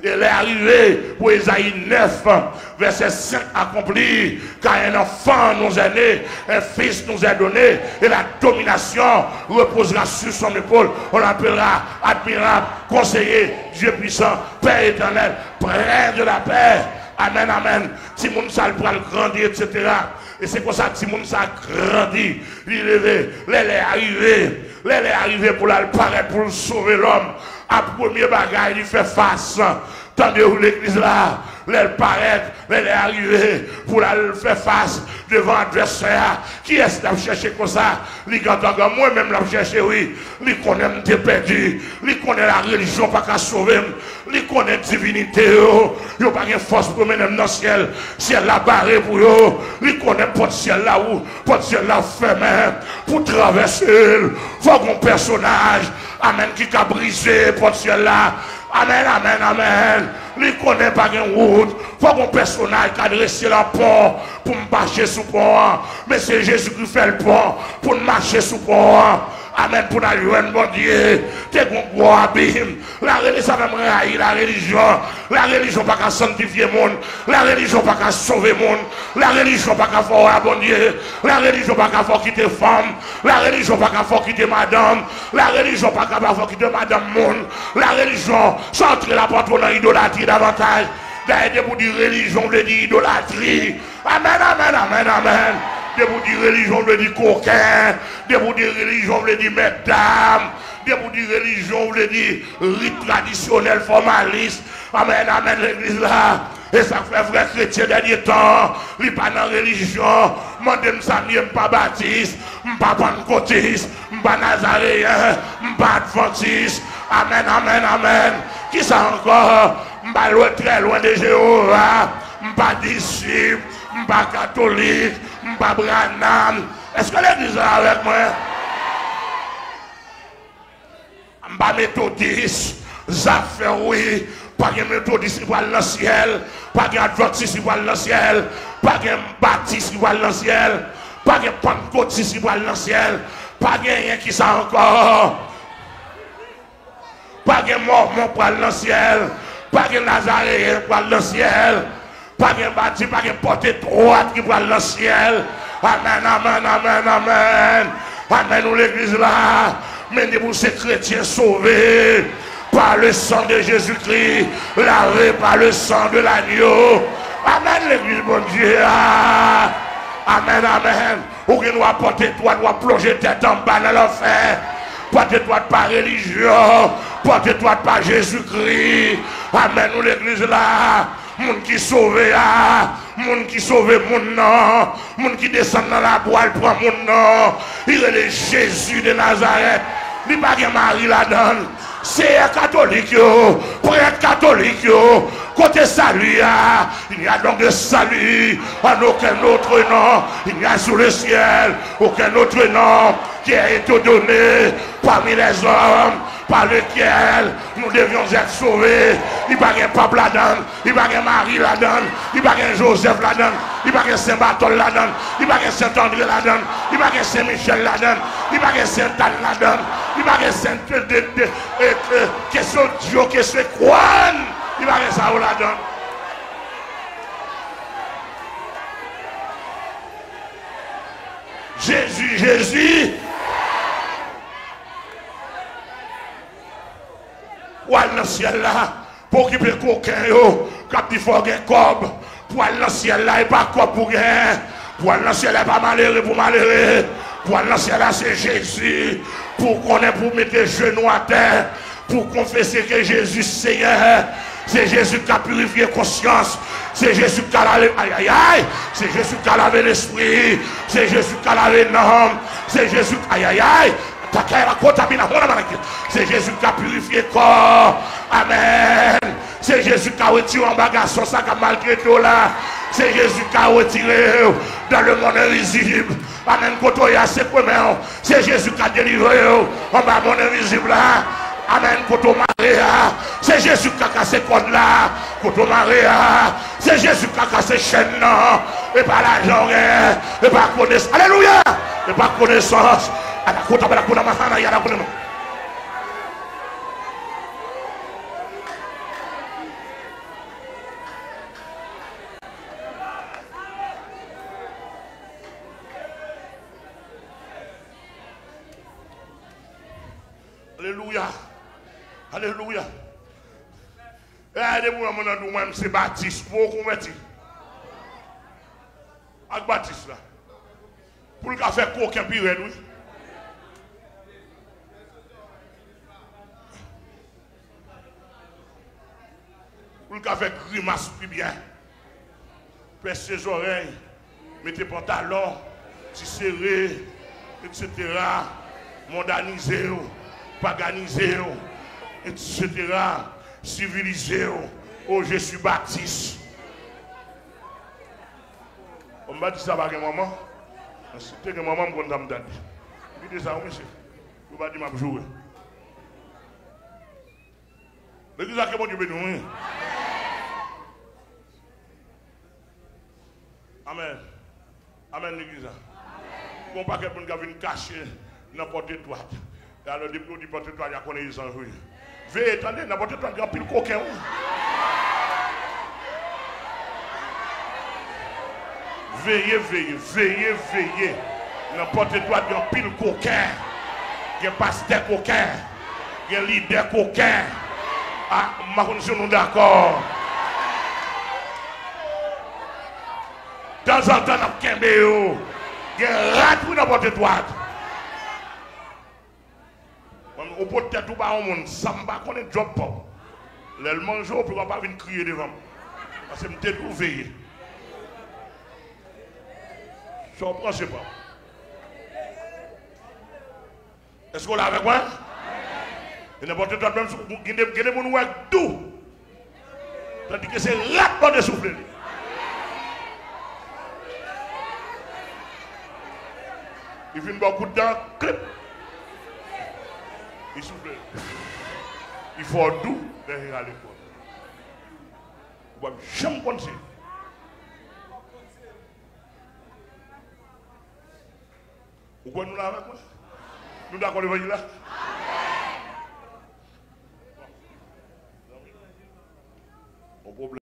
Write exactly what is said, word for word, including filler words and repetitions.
Il est arrivé pour Isaïe neuf, verset cinq accompli, car un enfant nous est né, un fils nous est donné, et la domination reposera sur son épaule. On l'appellera admirable, conseiller, Dieu puissant, Père éternel, prince de la paix. Amen, amen. Si mon sale pour grandir, et cetera. Et c'est comme ça que si mon sale grandit, il est levé, elle est arrivée, elle est arrivée pour l'apparaître, pour sauver l'homme. À premier bagage, il fait face. Tendez-vous l'église là, elle paraît, elle est arrivée pour la faire face devant l'adversaire. Qui est-ce qui a cherché comme ça? Moi-même, l'a cherché, oui. Il connaît me perdu. Il connaît la religion, pas qu'à sauver. Il connaît la divinité. Il n'a pas de force pour mener dans le ciel. Ciel là barré pour eux. Il connaît pas de ciel là où, pas de ciel là fermé. Pour traverser, il faut qu'on personnage. Amen, qui a brisé pour ciel là. Amen, amen, amen. Il connaît pas une route. Faut qu'on personnage qui a dressé la pont pour marcher sous pont. Mais c'est Jésus qui fait le pont pour marcher sous pont. Amen, pour aller jouer un bon Dieu. T'es qu'on gros abîme. La religion, la religion. La religion pas qu'à sanctifier le monde. La religion pas qu'à sauver le monde. La religion pas qu'à faire un bon Dieu. La religion pas qu'à faire quitter femme. La religion pas qu'à faire quitter madame. La religion pas qu'à faire quitter madame monde. La religion, centrer la porte dans l'idolâtrie davantage. D'ailleurs, pour dire religion, veut dire idolâtrie. Amen, amen, amen, amen. De vous dire religion, veut dire coquin. De vous dire religion, veut dire mesdames. De vous dire religion, veut dire rite traditionnel, formaliste. Amen, amen, l'église là. Et ça fait vrai chrétien dernier temps. Il n'est pas dans la religion. Moi, je ne suis pas baptiste. Je ne suis pas pentecôtiste. Je ne suis pas nazaréen. Je ne suis pas adventiste. Amen, amen, amen. Qui ça encore? Je ne suis pas très loin de Jéhovah. Je ne suis pas disciple. Je ne suis pas catholique. Je ne suis pas Branham. Est-ce que l'église est avec moi? Je ne suis pas méthodiste. Ça fait oui. Pas de méthodiste qui va dans le ciel. Pas d'adventiste qui va dans le ciel. Pas de baptiste qui va dans le ciel. Pas de pentecôtiste qui va dans le ciel. Pas de rien qui ça encore. Pas de mormon pour aller dans le ciel. Pas de nazaréen pour aller dans le ciel. Pas de baptiste, pas de porte droite qui va dans le ciel. Amen, amen, amen, amen. Amen, nous l'église là. Mais nous ces chrétiens sauvés par le sang de Jésus-Christ, lavé par le sang de l'agneau. Amen, l'église, mon Dieu. Amen, amen. Ou que nous apporter toi, nous plonger tête en bas dans l'enfer. Porte-toi par religion, porte-toi par Jésus-Christ. Amen, nous l'église là. Moun qui sauve là, moun qui sauve mon nom, moun qui descend dans la boîte prend mon nom. Il est le Jésus de Nazareth. Il n'y a pas de Marie là-dedans. C'est un catholique, pour être catholique, côté salut, il n'y a donc de salut en aucun autre nom. Il n'y a sous le ciel aucun autre nom qui a été donné parmi les hommes par lequel nous devions être sauvés. Il n'y a pas de pape là-dedans, il n'y a pas de Marie là-dedans, il n'y a pas de Joseph là-dedans, il n'y a pas de Saint-Barthol là-dedans, il n'y a pas de Saint-André là-dedans, il n'y a pas de Saint-Michel là-dedans, il n'y a pas de Saint-Anne là-dedans, il n'y a pas de Saint-Dieu, question Dieu, question quoi, il n'y a pas de ça là-dedans. Jésus, Jésus. Ou aller dans le ciel là, pour occuper coquin, quand il faut gagner cob, pour aller dans le ciel là, il n'y a pas cob pour gagner, pour aller dans le ciel là, pas malheureux pour malheureux, pour aller dans le ciel là, c'est Jésus, pour qu'on ait pour mettre les genoux à terre, pour confesser que Jésus Seigneur, c'est Jésus qui a purifié conscience, c'est Jésus qui a lavé, aïe aïe aïe, c'est Jésus qui a lavé l'esprit, c'est Jésus qui a lavé l'âme, c'est Jésus, aïe aïe aïe. C'est Jésus qui a purifié le corps. Amen. C'est Jésus qui a retiré en bagage son sac à malgré tout là. C'est Jésus qui a retiré dans le monde invisible. Amen. C'est Jésus qui a délivré en bas monde invisible là. Amen. C'est Jésus qui a cassé le code là. C'est Jésus qui a cassé chaîne là. Et pas l'argent. Et pas connaissance. Alléluia. Et pas connaissance. Alléluia. Alléluia. Regardez-moi, moi, c'est Baptiste. Pour vous convertir. Avec Baptiste là. Pour le faire coquin pire, oui. Pour le faire grimace plus bien. Pèse ses oreilles. Mettez pantalon. Si serré. et cetera. Mondanisé. Paganisé. et cetera. Civilisé. Oh, je suis Baptiste. On m'a dit ça par un moment. C'était un moment où on m'a dit. Il dit ça, monsieur. Vous m'avez dit, je vais jouer. L'église a bon Dieu béni. Amen. Amen, l'église. Bon, pas quelqu'un qui vient cacher n'importe quoi. Et alors, depuis qu'on dit n'importe quoi, il y a qu'on est en rue. Veillez, attendez, n'importe quoi, il y a pile coquin. Veillez, veillez, veillez, veillez. N'importe quoi, il y a pile coquin. Il y a pasteur coquin. Il y a leader coquin. Ah, ma condition, nous d'accord. De temps en temps, nous avons un il y a rat pour n'importe quoi. On peut être tout bas au monde, ça ne va pas connaître job pas. Le manger, on ne peut pas venir crier devant. Parce que je me suis veillé. Je ne comprends pas. Est-ce qu'on l'a avec moi? Et n'importe quoi, même si vous avez des gens doux. Tandis que c'est là qu'on est soufflé. Il fait beaucoup de temps, clip. Il souffle. Il faut doux derrière l'école. Vous ne pouvez jamais penser. Vous pouvez nous là avec moi? Nous d'accord l'évangile là? Amen. Au problème.